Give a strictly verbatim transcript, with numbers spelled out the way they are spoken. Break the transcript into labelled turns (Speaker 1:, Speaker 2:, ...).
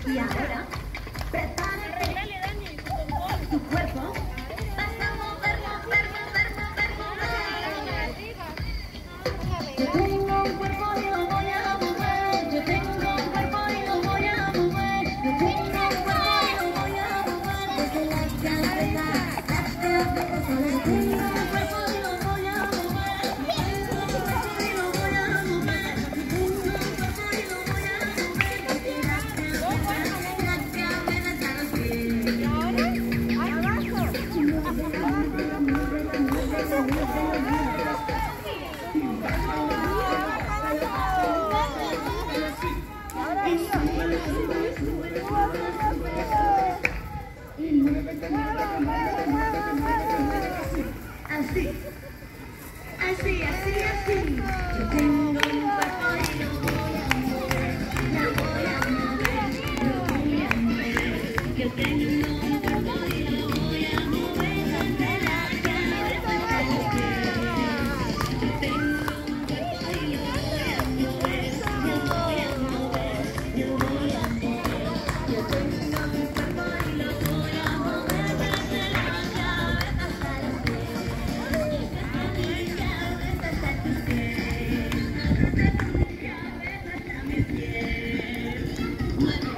Speaker 1: Y ahora, prepárate. Tu cuerpo vas a mover, mover, mover, mover, mover. Yo tengo un cuerpo y lo voy a mover. Yo tengo un cuerpo y lo voy a mover. Yo tengo un cuerpo y lo voy a mover. Desde la cabeza, las cabezas. Yo tengo un cuerpo y lo voy a mover. Tengo un cuerpo y lo voy a mover. Tengo un cuerpo y lo voy a mover. Desde la cabeza, las cabezas a los pies.
Speaker 2: ¿Y ahora? ¡Abajo!
Speaker 1: Así, así, así, así. Yo tengo un cuerpo y lo voy a mover, lo voy a mover, lo voy a mover. Yo tengo un cuerpo y lo voy a mover desde la cabeza a los pies. Yo tengo un cuerpo y lo voy a mover, lo voy a mover, lo voy a mover. Yo tengo un cuerpo y lo voy a mover desde la cabeza hasta los pies. Desde mi cabeza hasta tus pies. Desde mi cabeza hasta mis pies. Mueve.